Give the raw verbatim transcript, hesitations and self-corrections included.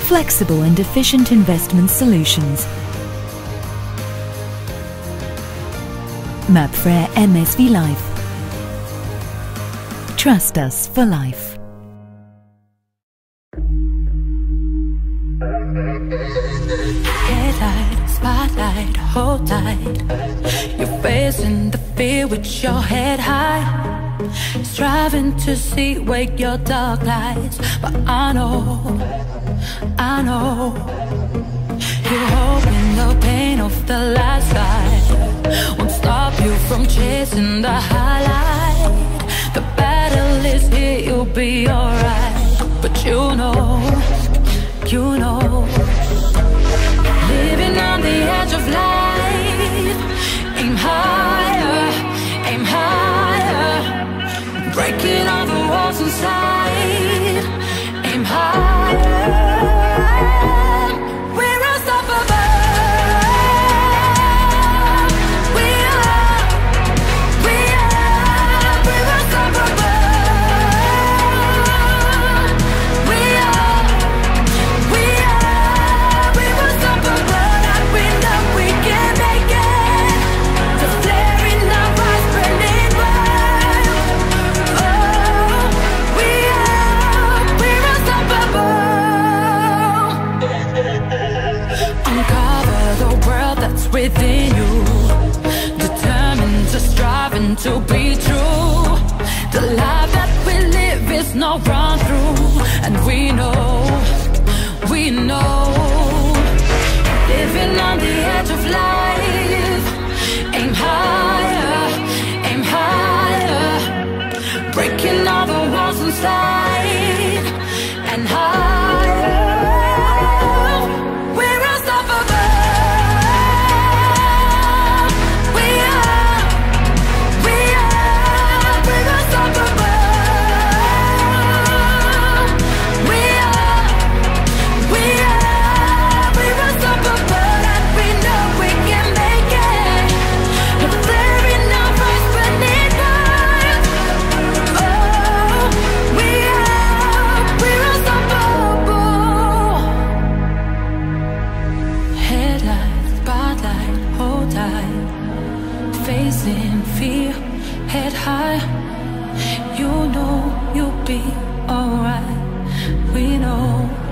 flexible and efficient investment solutions. Mapfre M S V Life. Trust us for life. Headlight, spotlight, hold tight. You're facing the fear with your head high, striving to see where your dark lies. But I know, I know, you're hoping the pain of the last side won't stop you from chasing the highlight. The battle is here, you'll be alright. But you know, you know, living on the edge of life. Aim higher, aim higher, breaking all the walls inside. Aim higher. We're unstoppable. We are, we are, we're unstoppable. We are, we are, we're unstoppable. And we know we can make it. The flare in our eyes burning bright. Oh, we are, we're unstoppable. Uncover the world that's within you, determined to strive and to be true. The life that we live is no run through, and we know, we know, living on the edge of life. Aim higher, aim higher, breaking all the walls inside. And higher. We're unstoppable. We are, we are, we're unstoppable. We are, we are, we're unstoppable. And we know we can make it. The flare in our eyes burning bright. Oh, we are, we're unstoppable. Headlight, spotlight, hold tight. Facing fear, head high. You know you'll be alright. We know.